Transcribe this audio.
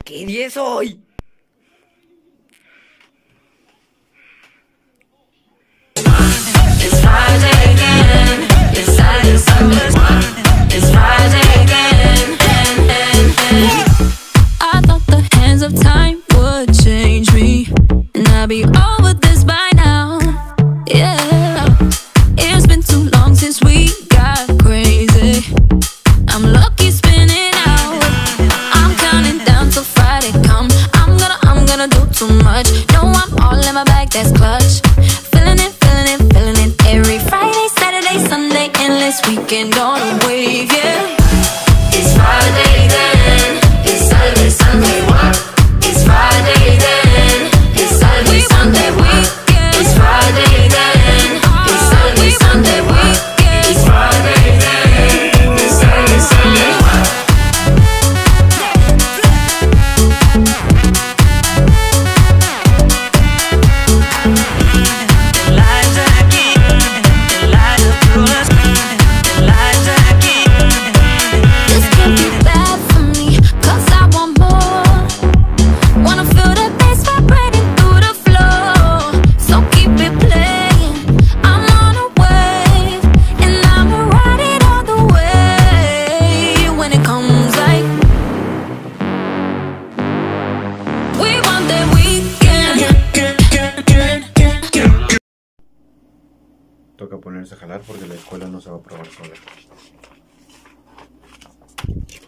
¿Qué día es hoy? It's Friday again. It's Saturday, Sunday. It's Friday again. I thought the hands of time would change me, and I'd be over this by now. Yeah, it's been too long since we got crazy. I'm lucky spinning out. I'm counting down till Friday come. I'm gonna do too much. No, I'm all in my bag, that's clutch. Feeling it, feeling it, feeling it. Every Friday, Saturday, Sunday, endless weekend on a wave, yeah. It's Friday then. It's Saturday, Sunday, what? It's Friday then. It's Saturday, Sunday, what? It's Friday then. It's Saturday, Sunday, what? It's Friday then. It's Saturday, Sunday, what? This can't be bad for me, 'cause I want more. Wanna feel that bass vibrating through the floor. So keep it playing. I'm on a wave, and I'ma ride it all the way. When it comes like we want that weekend. Toca ponerse a jalar porque la escuela no se va a probar sola.